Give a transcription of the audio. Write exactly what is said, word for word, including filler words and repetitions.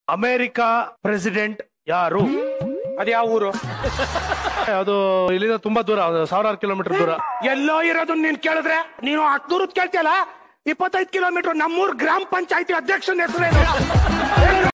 America president ಯಾರು? ಅದ ಯಾವ ಊರು? ಅದು ಇಲ್ಲಿಂದ ತುಂಬಾ ದೂರ, ಸಾವಿರಾರು ಕಿಲೋಮೀಟರ್ ದೂರ. ಎಲ್ಲೋ ಇರೋದು ನೀನ್ ಕೇಳಿದ್ರೆ ನೀನು ಹತ್ತು ದೂರದ್ ಕೇಳ್ತಿಯಲ್ಲ. ಇಪ್ಪತ್ತೈದು ಕಿಲೋಮೀಟರ್. ನಮ್ಮೂರ್ ಗ್ರಾಮ ಪಂಚಾಯತಿ ಅಧ್ಯಕ್ಷನ ಹೆಸರೇನು?